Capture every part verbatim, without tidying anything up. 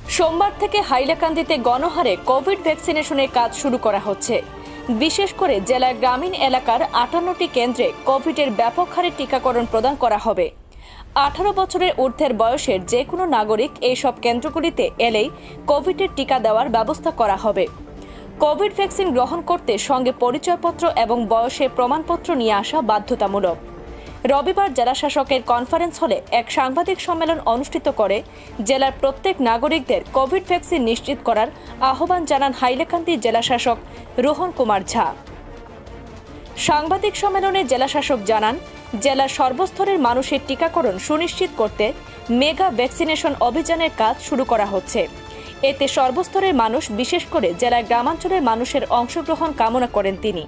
সোমবার থেকে হাইলাকান্দিতে গণহারে কোভিড ভ্যাকসিনেশনের কাজ শুরু করা হচ্ছে। বিশেষ করে জেলার গ্রামীণ এলাকার আটান্নটি কেন্দ্রে কোভিডের ব্যাপক হারে টিকাকরণ প্রদান করা হবে। আঠারো বছরের ঊর্ধ্বের বয়সের যে কোনো নাগরিক এইসব কেন্দ্রগুলিতে এলেই কোভিডের টিকা দেওয়ার ব্যবস্থা করা হবে। কোভিড ভ্যাকসিন গ্রহণ করতে সঙ্গে পরিচয়পত্র এবং বয়সের প্রমাণপত্র নিয়ে আসা বাধ্যতামূলক। রবিবার জেলাশাসকের কনফারেন্স হলে এক সাংবাদিক সম্মেলন অনুষ্ঠিত করে জেলার প্রত্যেক নাগরিকদের কোভিড ভ্যাকসিন নিশ্চিত করার আহ্বান জানান হাইলাকান্দি জেলাশাসক রোহন কুমার ঝা। সাংবাদিক সম্মেলনে জেলাশাসক জানান, জেলার সর্বস্তরের মানুষের টিকাকরণ সুনিশ্চিত করতে মেগা ভ্যাকসিনেশন অভিযানের কাজ শুরু করা হচ্ছে। এতে সর্বস্তরের মানুষ, বিশেষ করে জেলার গ্রামাঞ্চলের মানুষের অংশগ্রহণ কামনা করেন তিনি।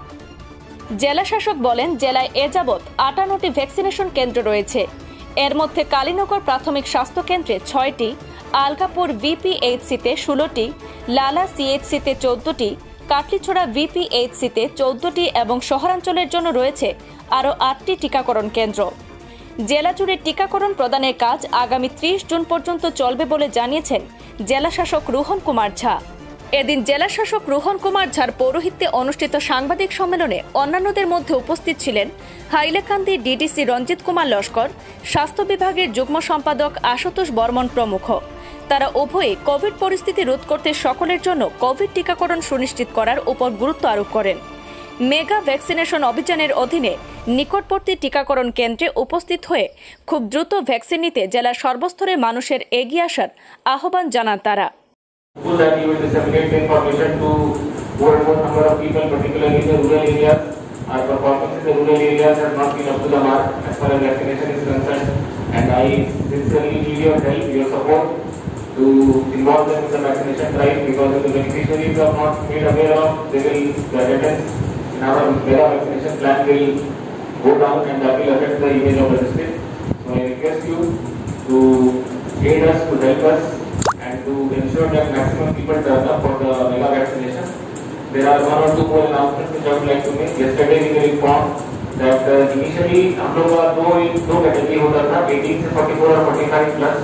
জেলাশাসক বলেন, জেলায় এ যাবৎ আটান্নটি ভ্যাকসিনেশন কেন্দ্র রয়েছে। এর মধ্যে কালীনগর প্রাথমিক স্বাস্থ্য কেন্দ্রে ছয়টি, আলগাপুর ভিপিএইচসিতে ষোলোটি, লালা সিএইচসিতে চোদ্দটি, কাটলিছড়া ভিপিএইচসিতে চোদ্দটি এবং শহরাঞ্চলের জন্য রয়েছে আরও আটটি টিকাকরণ কেন্দ্র। জেলা জুড়ে টিকাকরণ প্রদানের কাজ আগামী ত্রিশ জুন পর্যন্ত চলবে বলে জানিয়েছেন জেলাশাসক রোহন কুমার ঝা। এদিন জেলাশাসক রোহন কুমার ঝার পৌরোহিত্যে অনুষ্ঠিত সাংবাদিক সম্মেলনে অন্যান্যদের মধ্যে উপস্থিত ছিলেন হাইলাকান্দি ডিডিসি রঞ্জিত কুমার লস্কর, স্বাস্থ্য বিভাগের যুগ্ম সম্পাদক আশুতোষ বর্মন প্রমুখ। তারা উভয়ে কোভিড পরিস্থিতি রোধ করতে সকলের জন্য কোভিড টিকাকরণ সুনিশ্চিত করার উপর গুরুত্ব আরোপ করেন। মেগা ভ্যাকসিনেশন অভিযানের অধীনে নিকটবর্তী টিকাকরণ কেন্দ্রে উপস্থিত হয়ে খুব দ্রুত ভ্যাকসিন নিতে জেলার সর্বস্তরের মানুষের এগিয়ে আসার আহ্বান জানান তারা। That you will disseminate the information to more and more number of people, particularly in the rural areas. Our performance in the rural areas has not been up to the mark as far as vaccination is concerned, and I sincerely need your help, your support to involve them in the vaccination drive, because if the beneficiaries are not made aware of, they will, the attendance in our mega vaccination plan will go down, and that will affect the image of the district. So I request you to aid us, to help us, and to ensure that maximum people turn up for the mega vaccination. There are one or two more announcements which I would like to make. Yesterday we were informed that uh, initially हम लोग का दो दो category होता था, eighteen से forty-four और forty-five plus.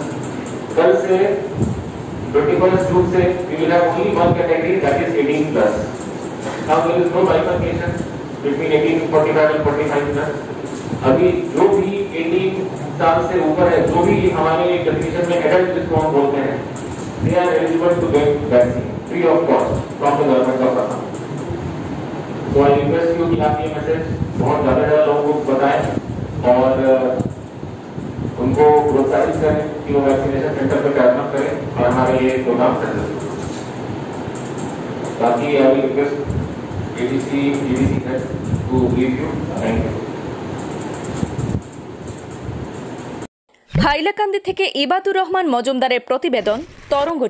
कल से twenty-first जून से we will have only one category, that is eighteen plus. Now there is no bifurcation between eighteen, forty-five and forty-five plus. अभी जो भी eighteen साल से ऊपर है, जो भी हमारे डेफिनेशन में एडल्ट जिसको हम बोलते हैं, they are eligible to get vaccine free of cost from the government of Assam. So I request you कि आप ये मैसेज बहुत ज़्यादा ज़्यादा लोगों को बताएं और उनको प्रोत्साहित करें कि वो वैक्सीनेशन सेंटर पर टर्न अप करें और हमारे ये प्रोग्राम सक्सेस हो। बाकी I will request A D C, D D C head to brief you. Thank you. Hailakandi থেকে ইবাদুর রহমান মজুমদারের প্রতিবেদন, তরঙ্গ।